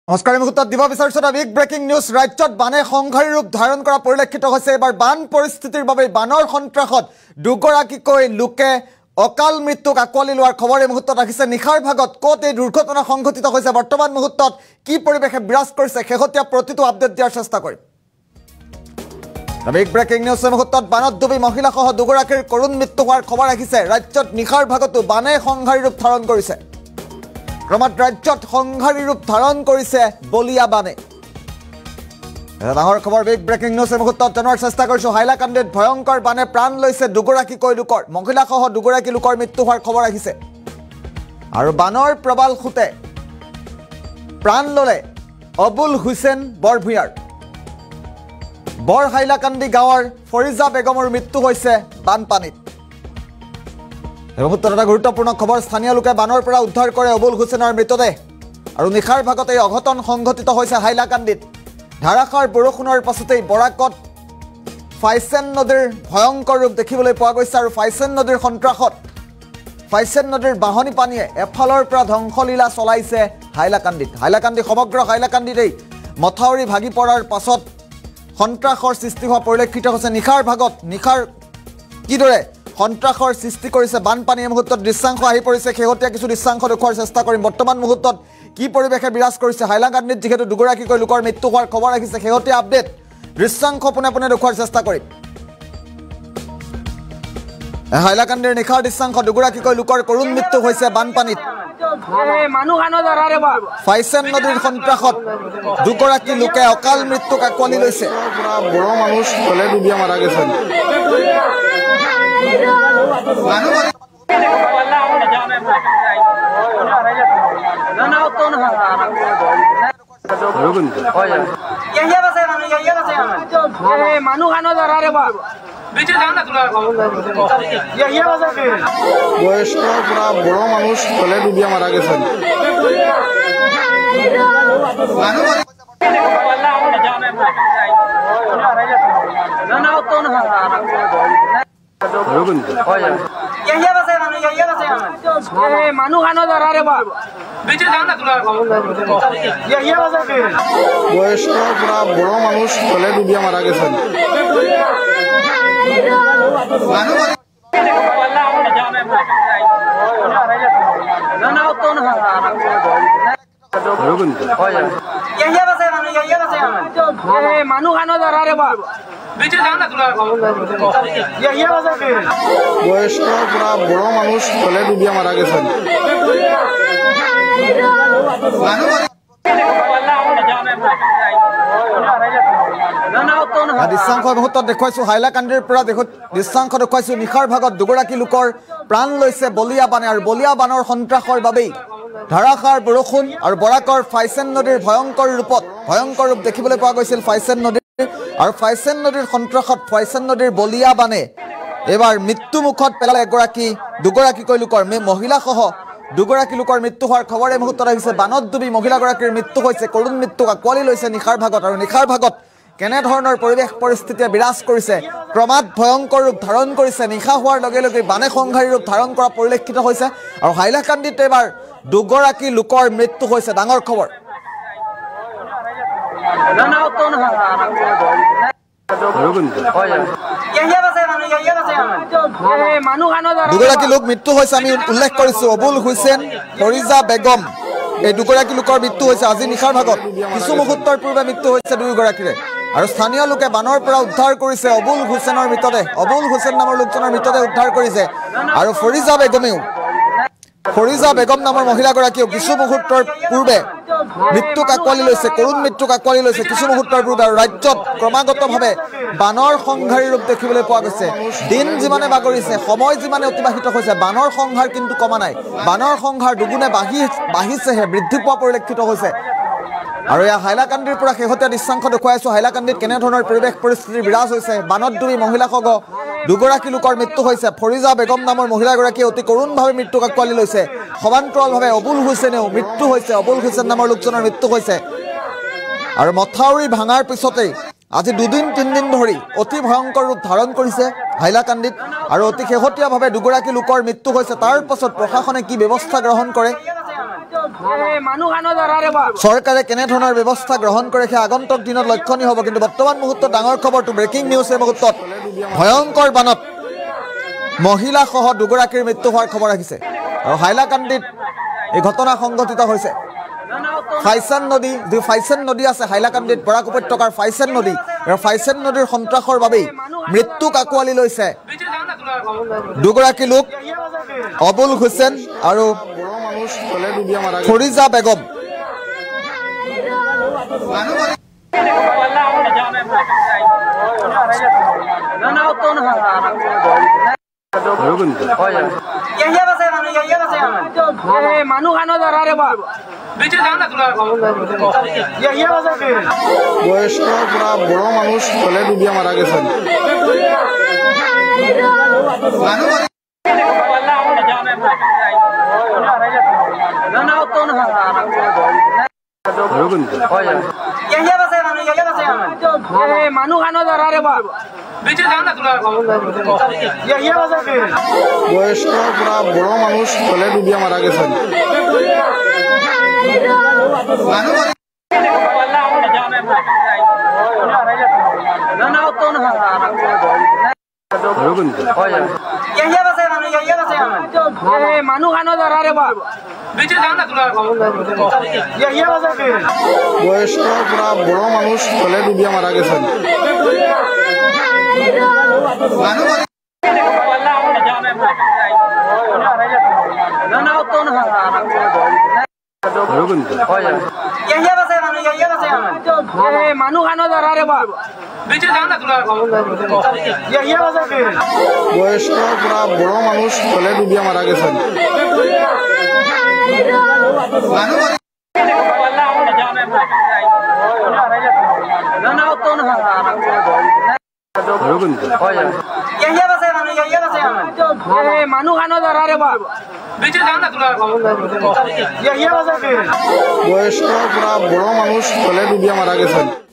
নমস্কাৰ মুহূৰ্তত দিব বিচাৰিছো বিগ ব্ৰেকিং নিউজ ৰাজ্যত বানে সংঘাৰী ৰূপ ধাৰণ কৰা পৰিলক্ষিত হৈছে এবাৰ বান পৰিস্থিতিৰ বাবে বানৰ সন্ত্ৰাসত দুগৰাকীকৈ লোকে অকাল মৃত্যুক আকোৱালি লোৱাৰ খবৰ এই মুহূৰ্তত আহিছে নিখাৰ ভাগত ক'ত এই দুৰ্ঘটনা সংঘটিত হৈছে বৰ্তমান মুহূৰ্তত কি পৰিৱেশে বিৰাজ কৰিছে শেহতীয়া প্ৰতিটো আপডেট দিয়াৰ চেষ্টা কৰিম বিগ ব্ৰেকিং নিউজ এই মুহূৰ্তত বানত ডুবি মহিলাসহ দুগৰাকীৰ কৰুণ মৃত্যু হোৱাৰ খবৰ আহিছে ৰাজ্যত নিখাৰ ভাগতো বানে সংঘাৰী ৰূপ ধাৰণ কৰিছে ক্ৰমাৎ ৰাজ্যত সংঘাৰী ৰূপ ধাৰণ কৰিছে বলিয়া বানে ডাঙৰ খবৰ বিগ ব্ৰেকিং নিউজ এই মুহূৰ্তত জনাৰ চেষ্টা কৰিছোঁ হাইলাকান্দিত ভয়ংকৰ বানে প্ৰাণ লৈছে দুগৰাকীকৈ লোকৰ মহিলাসহ দুগৰাকী লোকৰ মৃত্যু হোৱাৰ খবৰ আহিছে আৰু বানৰ প্ৰবাল খুতে প্ৰাণ ল'লে অবুল হুছেইন বৰভূঞাৰ বৰ হাইলাকান্দি গাঁৱৰ ফৰিজা বেগমৰ মৃত্যু হৈছে বানপানীত এই মুহূৰ্তত এটা গুৰুত্বপূৰ্ণ খবৰ স্থানীয় লোকে বানৰ পৰা উদ্ধাৰ কৰে অবুল হুছেইনৰ মৃতদেহ আৰু নিশাৰ ভাগত এই অঘটন সংঘটিত হৈছে হাইলাকান্দিত ধাৰাসাৰ বৰষুণৰ পাছতেই বৰাকত ফাইচেন নদীৰ ভয়ংকৰ ৰূপ দেখিবলৈ পোৱা গৈছে আৰু ফাইচেন নদীৰ সন্ত্ৰাসত ফাইচেন নদীৰ বাহনী পানীয়ে এফালৰ পৰা ধ্বংসলীলা চলাইছে হাইলাকান্দি সমগ্ৰ হাইলাকান্দিতেই মথাউৰি ভাগি পৰাৰ পাছত সন্ত্ৰাসৰ সৃষ্টি হোৱা পৰিলক্ষিত হৈছে নিশাৰ ভাগত নিশাৰ কিদৰে সন্ত্ৰাসৰ সৃষ্টি কৰিছে বানপানী এই মুহূৰ্তত দৃশ্যাংশ আহি পৰিছে শেহতীয়া কিছু দৃশ্যাংশ দেখুৱাৰ চেষ্টা কৰিম বৰ্তমান মুহূৰ্তত কি পৰিৱেশে বিৰাজ কৰিছে হাইলাকান্দিত যিহেতু দুগৰাকীকৈ লোকৰ মৃত্যু হোৱাৰ খবৰ আহিছে শেহতীয়া আপডেট দৃশ্যাংশ পোনে পোনে দেখুৱাৰ চেষ্টা কৰিম হাইলাকান্দিৰ নিশাৰ দৃশ্যাংশ দুগৰাকীকৈ লোকৰ কৰুণ মৃত্যু হৈছে বানপানীত ফাইচেন নদীৰ সন্ত্ৰাসত দুগৰাকী লোকে অকাল মৃত্যুক আকোৱালি লৈছে বড় মানুষ তলে ডুবিয়া মারা গেছেন বয়স্ক পুরা বড় মানুষ তলে ডুবিয়া মারা গেছেন বয়স্ক পুরা বড় মানুষ তলে ডুবিয়া মারা গেছেন বয়স্ক পুরা বড় মানুষ তলে ডুবিয়া মারা গেছেন দৃশ্যাংশ মুহূৰ্তত দেখুৱাইছো হাইলাকান্দিৰ পৰা দৃশ্যাংশ দেখুৱাইছো নিশাৰ ভাগত দুগৰাকী লোকৰ প্ৰাণ লৈছে বলিয়া বানে আৰু বলিয়া বানৰ সন্ত্ৰাসৰ বাবেই ধাৰাসাৰ বৰষুণ আৰু বৰাকৰ ফাইচেন নদীৰ ভয়ংকৰ ৰূপ দেখিবলৈ পোৱা গৈছিল ফাইচেন নদীৰ আৰু ফাইচেন নদীৰ সন্ত্ৰাসত ফাইচেন নদীৰ বলিয়া বানে এবাৰ মৃত্যুমুখত পেলালে দুগৰাকীকৈ লোকৰ মহিলাসহ দুগৰাকী লোকৰ মৃত্যু হোৱাৰ খবৰ এই মুহূৰ্তত আহিছে বানত ডুবি মহিলাগৰাকীৰ মৃত্যু হৈছে কৰুণ মৃত্যুক আকোৱালি লৈছে নিশাৰ ভাগত আৰু নিশাৰ ভাগত কেনেধৰণৰ পৰিৱেশ পৰিস্থিতিয়ে বিৰাজ কৰিছে ক্ৰমাৎ ভয়ংকৰ ৰূপ ধাৰণ কৰিছে নিশা হোৱাৰ লগে লগে বানে সংঘাৰী ৰূপ ধাৰণ কৰা পৰিলক্ষিত হৈছে আৰু হাইলাকান্দিত এবাৰ দুগৰাকী লোকৰ মৃত্যু হৈছে ডাঙৰ খবৰ দুগৰাকী লোক মৃত্যু হৈছে আমি উল্লেখ কৰিছো অবুল হুছেইন ফৰিজা বেগম এই দুগৰাকী লোকৰ মৃত্যু হৈছে আজি নিশাৰ ভাগত কিছু মুহূৰ্তৰ পূৰ্বে মৃত্যু হৈছে দুয়োগৰাকীৰে আৰু স্থানীয় লোকে বানৰ পৰা উদ্ধাৰ কৰিছে অবুল হুছেইনৰ মৃতদেহ অবুল হুছেইন নামৰ লোকজনৰ মৃতদেহ উদ্ধাৰ কৰিছে আৰু ফৰিজা বেগম নামৰ মহিলাগৰাকীয়েও কিছু মুহূৰ্তৰ পূৰ্বে মৃত্যুক আকোৱালি লৈছে কৰুণ মৃত্যুক আকোৱালি লৈছে কিছু মুহূৰ্তৰ পূৰ্বে আৰু ৰাজ্যত ক্ৰমাগতভাৱে বানৰ সংঘাৰী ৰূপ দেখিবলৈ পোৱা গৈছে দিন যিমানে বাগৰিছে সময় যিমানে অতিবাহিত হৈছে বানৰ সংঘাৰ কিন্তু কমা নাই বানৰ সংঘাৰ দুগুণে বাঢ়িছেহে বৃদ্ধি পোৱা পৰিলক্ষিত হৈছে আৰু এয়া হাইলাকান্দিৰ পৰা শেহতীয়া দৃশ্যাংশ দেখুৱাইছো হাইলাকান্দিত কেনেধৰণৰ পৰিৱেশ পৰিস্থিতিৰ বিৰাজ হৈছে বানত ডুবি মহিলাসহ দুগৰাকী লোকৰ মৃত্যু হৈছে ফৰিজা বেগম নামৰ মহিলাগৰাকীয়ে অতি কৰুণভাৱে মৃত্যুক আকোৱালি লৈছে সমান্তৰালভাৱে অবুল হুছেইনেও মৃত্যু হৈছে অবুল হুছেইন নামৰ লোকজনৰ মৃত্যু হৈছে আৰু মথাউৰি ভাঙাৰ পিছতেই আজি দুদিন তিনিদিন ধৰি অতি ভয়ংকৰ ৰূপ ধাৰণ কৰিছে হাইলাকান্দিত আৰু অতি শেহতীয়াভাৱে দুগৰাকী লোকৰ মৃত্যু হৈছে তাৰ পাছত প্ৰশাসনে কি ব্যৱস্থা গ্ৰহণ কৰে চৰকাৰে কেনেধৰণৰ ব্যৱস্থা গ্ৰহণ কৰে সেই আগন্তুক দিনত লক্ষণীয় হ'ব কিন্তু বৰ্তমান মুহূৰ্তত ডাঙৰ খবৰটো ব্ৰেকিং নিউজ এই মুহূৰ্তত ভয়ংকৰ বানত মহিলাসহ দুগৰাকীৰ মৃত্যু হোৱাৰ খবৰ আহিছে আৰু হাইলাকান্দিত এই ঘটনা সংঘটিত হৈছে ফাইচান নদী যি ফাইচান নদী আছে হাইলাকান্দিত বৰাক উপত্যকাৰ ফাইচান নদী আৰু ফাইচান নদীৰ সন্ত্ৰাসৰ বাবেই মৃত্যুক আঁকোৱালি লৈছে দুগৰাকী লোক অবুল হুছেইন আৰু ফৰিজা বেগম বয়স্ক পুরা বড় মানুষ তলে ডুবিয়ে মারা গেছেন বয়স্ক পুরা বড় মানুষ তলে ডুবিয়ে মারা গেছেন বয়স্ক পুরা বড় মানুষ তলে ডুবিয়ে মারা গেছেন বয়স্ক পুরা বড় মানুষ তলে ডুবিয়ে মারা গেছেন বয়স্ক পুরা বড় মানুষ তলে ডুবিয়ে মারা গেছেন